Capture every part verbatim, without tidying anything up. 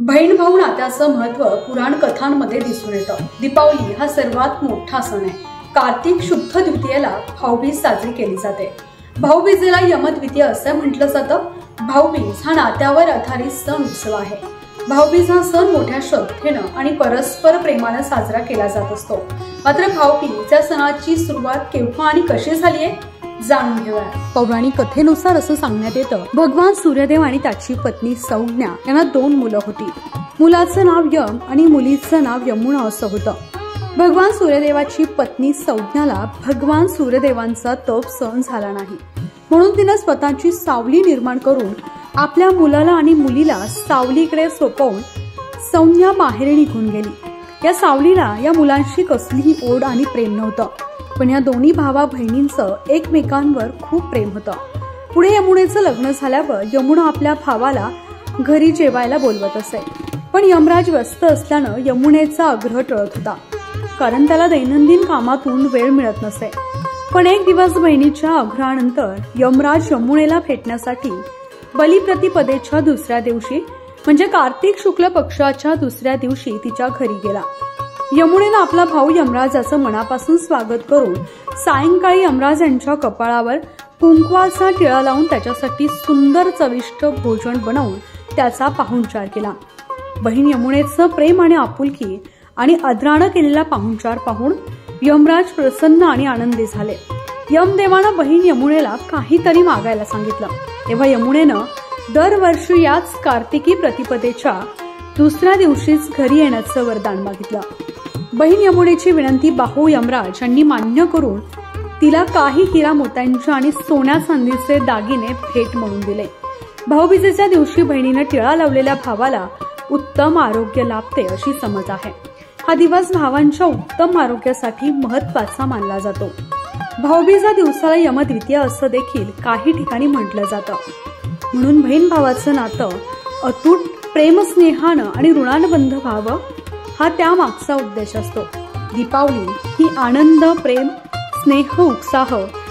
बहीण भाऊ नात्याचं महत्त्व पुराण कथांमध्ये दिसून येतं। दीपावली हा सर्वात मोठा सण आहे। कार्तिक शुद्ध द्वितीयेला भाऊबीज साजरी केली जाते। भाऊबीजेला यमद्वितीय असं म्हटलं जातं। भाऊबीज हा नात्यावर आधारित सण उत्सव आहे। भाऊबीज हा सण मोठ्या श्रद्धेनं आणि परस्पर प्रेमानं साजरा केला जात असतो। मात्र भाऊबीज या सणाची सुरुवात केव्हा आणि कशी झाली आहे जाणून घेऊया। पौराणिक कथेनुसार असं सांगण्यात येतं, भगवान सूर्यदेव आणि त्याची पत्नी संज्ञा यांना दोन मुलं होती। मुलाचं नाव यम आणि मुलीचं नाव यमुना असं होतं। भगवान सूर्यदेवाची पत्नी संज्ञाला भगवान सूर्यदेवांचा तप सहन झाला नाही, म्हणून तिने स्वतःची सावली निर्माण करून आपल्या मुलाला आणि मुलीला सावलीकडे सोपवून संज्ञा माहेरी निघून गेली। या सावलीला या मुलांशी कसलीही ओढ आणि प्रेम नव्हतं, पण या दोन्ही भावा बहिणींचं एकमेकांवर खूप प्रेम होतं। पुढे यमुनेचं लग्न झाल्यावर यमुना आपल्या भावाला घरी जेवायला बोलवत असे, पण यमराज व्यस्त असल्यानं यमुनेचा आग्रह टळत होता, कारण त्याला दैनंदिन कामातून वेळ मिळत नसे। पण एक दिवस बहिणीच्या आग्रहानंतर यमराज यमुनेला भेटण्यासाठी बलिप्रतिपदेच्या दुसऱ्या दिवशी म्हणजे कार्तिक शुक्ल पक्षाच्या दुसऱ्या दिवशी तिच्या घरी गेला। यमुनेनं आपला भाऊ यमराजाचं मनापासून स्वागत करून सायंकाळी यमराज यांच्या कपाळावर कुंकवाचा टिळा लावून त्याच्यासाठी सुंदर चविष्ट भोजन बनवून त्याचा पाहुणचार केला। बहीण यमुनेचं प्रेम आणि आपुलकी आणि आदरानं केलेला पाहुणचार पाहून यमराज प्रसन्न आणि आनंदी झाले। यमदेवानं बहीण यमुनेला काहीतरी मागायला सांगितलं, तेव्हा यमुनेनं दरवर्षी याच कार्तिकी प्रतिपदेच्या दुसऱ्या दिवशीच घरी येण्याचं वरदान मागितलं। बहीण यमुनेची विनंती भाऊ यमराज यांनी मान्य करून तिला काही हिरा मोत्यांचे आणि सोन्या चांदीचे दागिने भेट म्हणून दिले। भाऊबीजेच्या दिवशी बहिणीने टिळा लावलेल्या भावाला उत्तम आरोग्य लाभते अशी समज आहे। हा दिवस भावांच्या उत्तम आरोग्यासाठी महत्वाचा मानला जातो। भाऊबीजा दिवसाला यमद्वितीय असं देखील काही ठिकाणी म्हटलं जातं, म्हणून बहीण भावाचं नातं अतूट प्रेमस्नेहानं आणि ऋणानुबंध व्हावं हा त्यामागचा उद्देश असतो। दीपावली ही आनंद, प्रेम, स्नेह, उत्साह,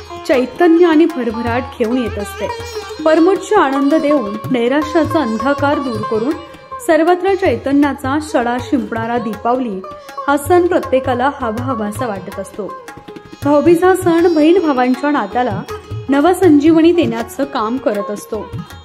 चैतन्य आणि भरभराट घेऊन येत असते। परमोच्च आनंद देऊन नैराश्याचा अंधकार दूर करून सर्वत्र चैतन्याचा सडा शिंपणारा दीपावली हा सण प्रत्येकाला हवा हवासा वाटत असतो। भाऊबीज हा सण बहीण भावांच्या नात्याला नवसंजीवनी देण्याचं काम करत असतो।